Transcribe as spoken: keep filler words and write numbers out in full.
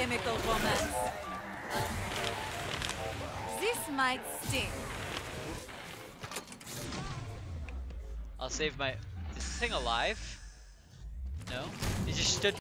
chemical romance. This might sting. I'll save my. Is this thing alive? No? It just stood